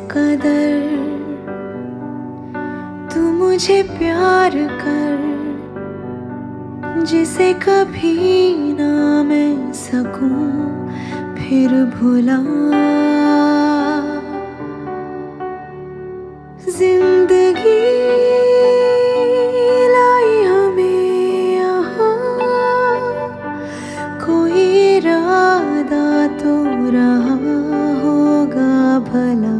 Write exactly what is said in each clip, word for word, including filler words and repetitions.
कदर तू मुझे प्यार कर, जिसे कभी ना मैं सकूं फिर भुला। जिंदगी लाई हमें यहाँ, कोई इरादा तो रहा होगा भला।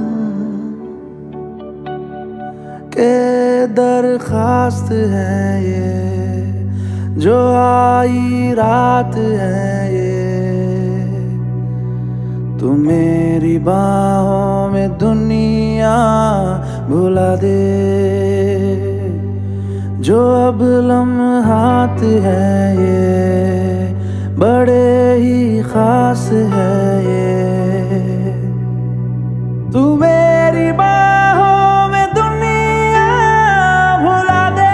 के दरखास्त है ये जो आई रात है ये, तू मेरी बाहों में दुनिया भुला दे। जो अब लम्हात है ये बड़े ही खास है ये, तू मेरी बाहों में दुनिया भुला दे।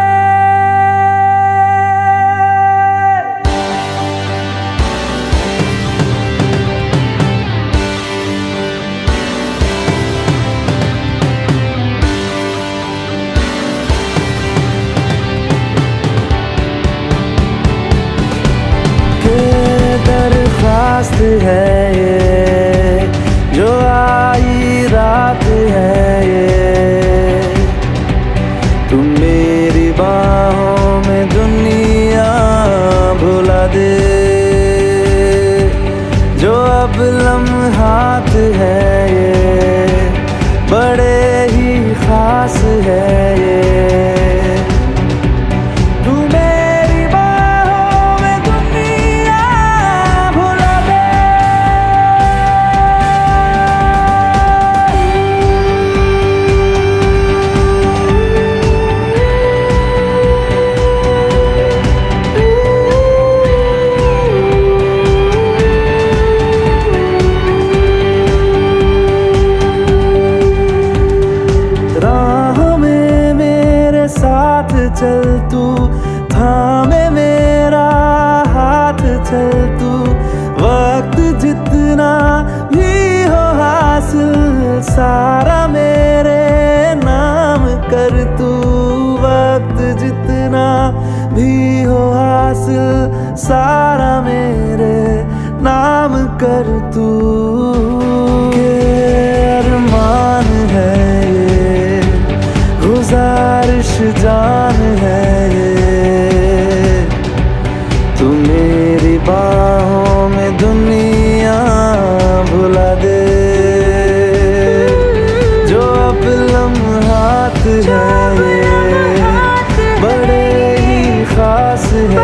दरखास्त है ये जो आई रात है ये, तू मेरी बाहों में दुनिया भुला दे। जो अब लम्हात है ये बड़े ही खास है ये, चल तू थामे मेरा हाथ, चल तू वक्त जितना भी हो हासिल सारा मेरे नाम कर तू। वक्त जितना भी हो हासिल सारा मेरे नाम कर तू। के अरमान है ये गुजारिश जान है ये, तू मेरी बाहों में दुनिया भुला दे। जो अब लम्हात है ये बड़े ही खास है,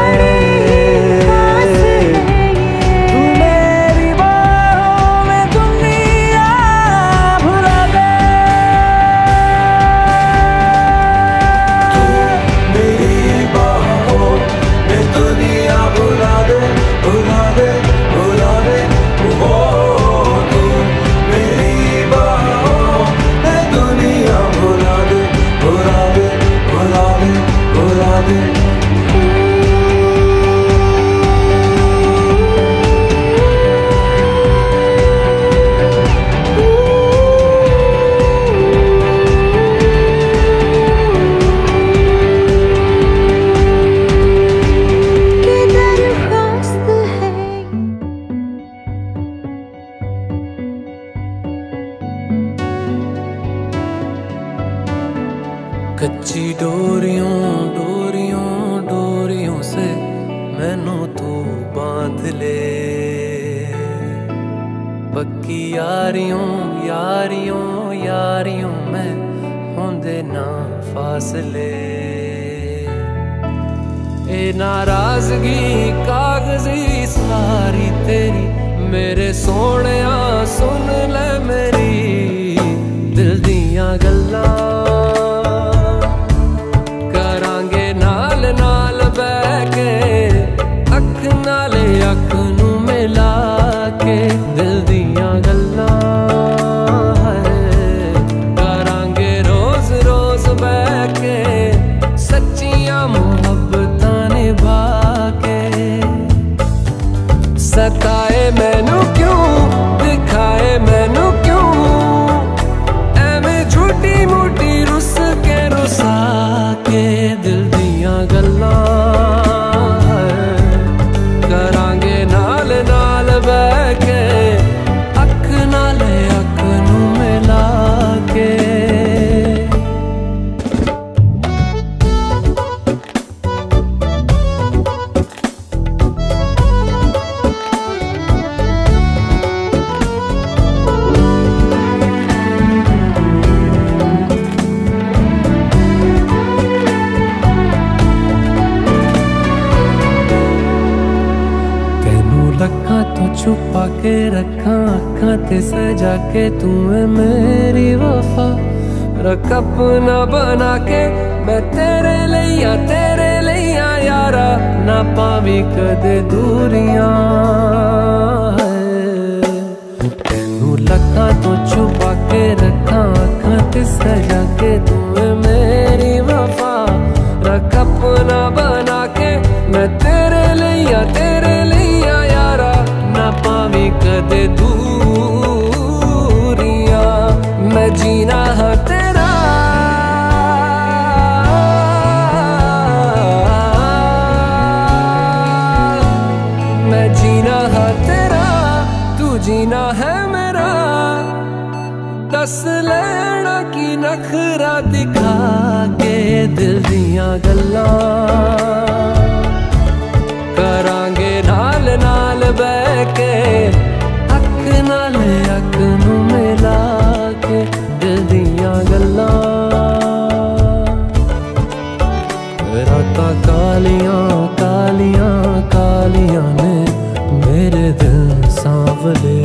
कच्ची डोरियों डोरियों डोरियों से मैनू तू बांध ले। पक्की यारियों यारियों यारियों में होंदे ना फासले। ए नाराजगी कागजी सारी तेरी मेरे सोहणिया सुन ले मेरी दिल दियां गल्लां। अख नू मिला के दिल दियां गल्लां करांगे रोज रोज बह के, सच्चियां मुहब्बतां निभा के। सताए मैनू क्यों दिखाए मैनू क्यों छुपा के रखा अखा ते सजा के तू है मेरी वफा। रख अपना बना के मैं तेरे लिया तेरे लिया यारा, ना पावी कदे दूरियां। तेनू लखा तो छुपा के रखा अखा ते सजा के तू है मेरी वफा। रख अपना बना के मैं तेरे लिया तेरे लिया यारा, ना पावी कदे दूरियां। मैं जीना है तेरा मैं जीना है तेरा, तू जीना है मेरा। दस लेना की नखरा दिखा के दिल दियां गल्लां करांगे नाल नाल बह के। अख नाल अख नू मिला के दिल दियां गल्लां। रातां कालियां कालियां कालियां ने मेरे दिल सांवले।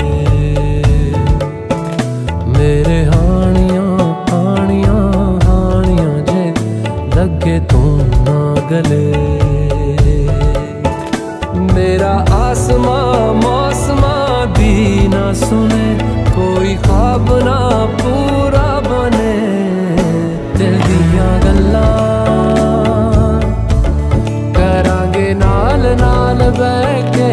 मेरे हानियां हानियां हानियां जे लगे तू ना गले। मेरा आसमां मौसमां दी ना सुने, कोई ख्वाब ना पूरा बने। दिल दियां गल्लां करांगे नाल नाल बह के।